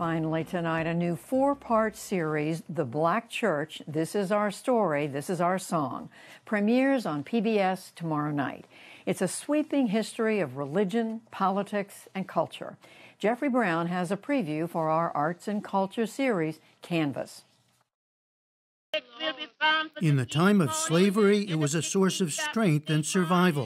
Finally tonight, a new 4-part series, The Black Church, This Is Our Story, This Is Our Song, premieres on PBS tomorrow night. It's a sweeping history of religion, politics, and culture. Jeffrey Brown has a preview for our arts and culture series, Canvas. In the time of slavery, it was a source of strength and survival.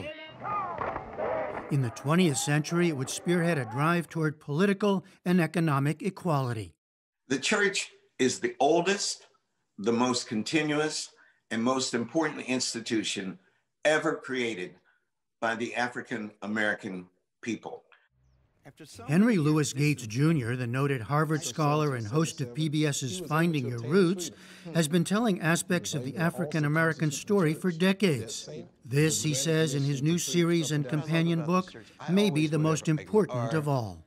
In the 20th century, it would spearhead a drive toward political and economic equality. The church is the oldest, the most continuous, and most important institution ever created by the African American people. Henry Louis Gates Jr., the noted Harvard scholar and host of PBS's Finding Your Roots, has been telling aspects of the African American story for decades. This, he says in his new series and companion book, may be the most important of all.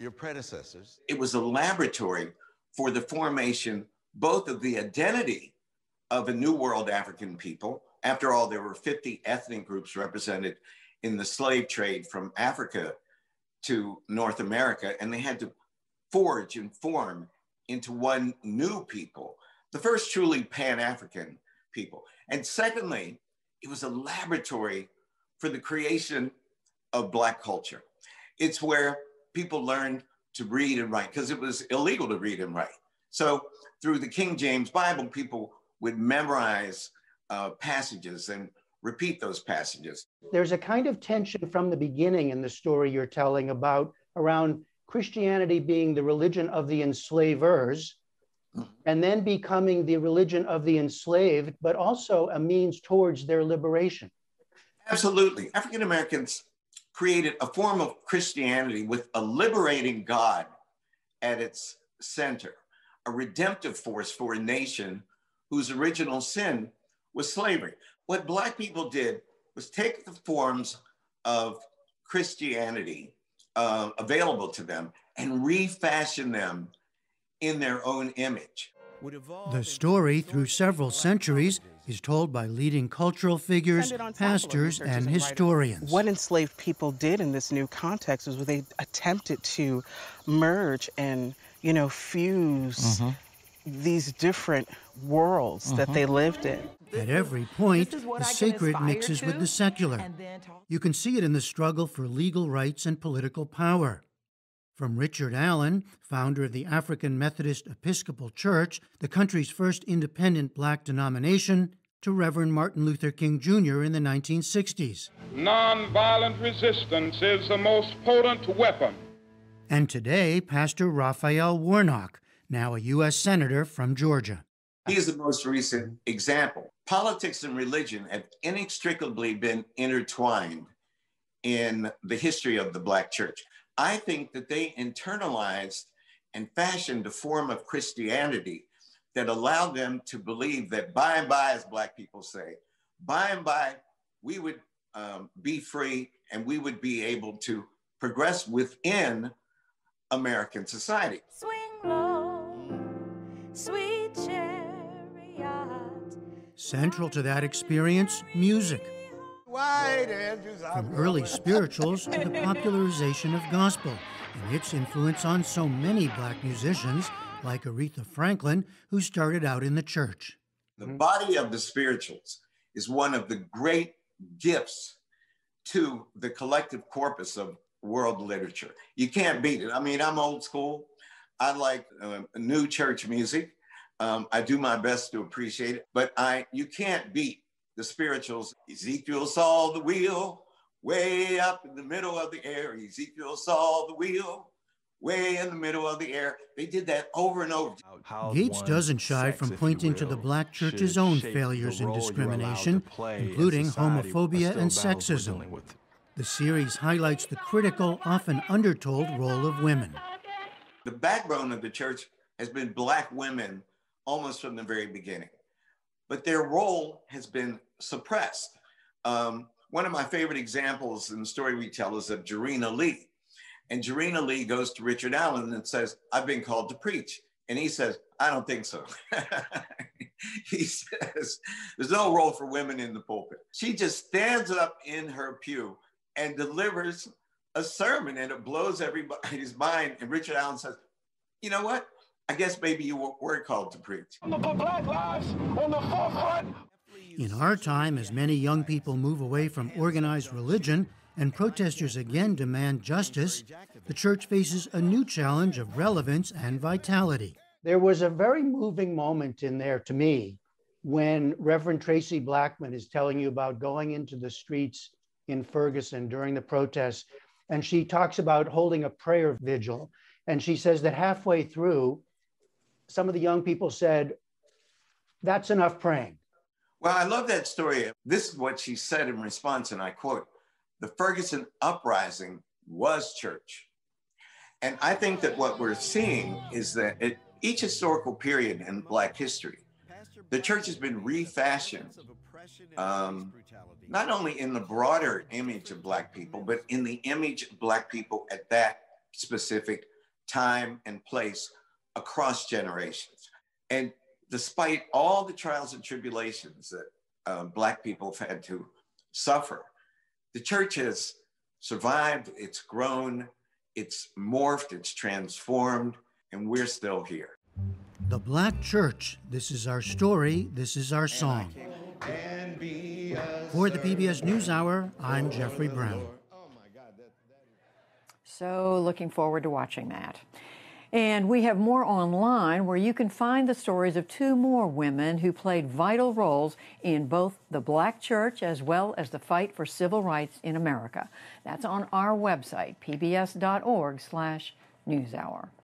It was a laboratory for the formation both of the identity of a New World African people. After all, there were 50 ethnic groups represented in the slave trade from Africa to North America, and they had to forge and form into one new people, the first truly Pan-African people. And secondly, it was a laboratory for the creation of Black culture. It's where people learned to read and write, because it was illegal to read and write. So through the King James Bible, people would memorize passages and repeat those passages. There's a kind of tension from the beginning in the story you're telling about around Christianity being the religion of the enslavers and then becoming the religion of the enslaved, but also a means towards their liberation. Absolutely. African Americans created a form of Christianity with a liberating God at its center, a redemptive force for a nation whose original sin was slavery. What Black people did was take the forms of Christianity available to them and refashion them in their own image. The story, through several centuries, is told by leading cultural figures, pastors, and historians. What enslaved people did in this new context was they attempted to merge and, fuse these different worlds that they lived in. At every point, the sacred mixes with the secular. You can see it in the struggle for legal rights and political power. From Richard Allen, founder of the African Methodist Episcopal Church, the country's first independent Black denomination, to Reverend Martin Luther King Jr. in the 1960s. Nonviolent resistance is the most potent weapon. And today, Pastor Raphael Warnock, now a U.S. Senator from Georgia. He is the most recent example. Politics and religion have inextricably been intertwined in the history of the Black church. I think that they internalized and fashioned a form of Christianity that allowed them to believe that by and by, as Black people say, by and by, we would be free and we would be able to progress within American society. Swing low, sweet chariot. Central to that experience, music. From early spirituals to the popularization of gospel and its influence on so many Black musicians, like Aretha Franklin, who started out in the church. The body of the spirituals is one of the great gifts to the collective corpus of world literature. You can't beat it. I mean, I'm old school. I like new church music. I do my best to appreciate it, but you can't beat the spirituals. Ezekiel saw the wheel way up in the middle of the air. Ezekiel saw the wheel way in the middle of the air. They did that over and over. Gates doesn't shy from pointing to the Black church's own failures in discrimination, including homophobia and sexism. The series highlights the critical, often undertold role of women. The backbone of the church has been Black women almost from the very beginning, but their role has been suppressed. One of my favorite examples in the story we tell is of Jarena Lee. And Jarena Lee goes to Richard Allen and says, "I've been called to preach." And he says, "I don't think so." He says, "There's no role for women in the pulpit." She just stands up in her pew and delivers a sermon, and it blows everybody's mind. And Richard Allen says, "You know what? I guess maybe you were called to preach. I'm gonna put Black lives on the forefront. In our time, as many young people move away from organized religion and protesters again demand justice, the church faces a new challenge of relevance and vitality. There was a very moving moment in there to me when Reverend Tracy Blackman is telling you about going into the streets in Ferguson during the protests. And she talks about holding a prayer vigil. And she says that halfway through, some of the young people said, "That's enough praying." Well, I love that story. This is what she said in response, and I quote, "The Ferguson uprising was church." And I think that what we're seeing is that at each historical period in Black history, the church has been refashioned, not only in the broader image of Black people, but in the image of Black people at that specific time and place across generations. And despite all the trials and tribulations that Black people have had to suffer, the church has survived, it's grown, it's morphed, it's transformed, and we're still here. The Black Church. This is our story. This is our song. For the PBS NewsHour, I'm Jeffrey Brown. So looking forward to watching that. And we have more online where you can find the stories of two more women who played vital roles in both the Black church as well as the fight for civil rights in America. That's on our website, pbs.org/newshour.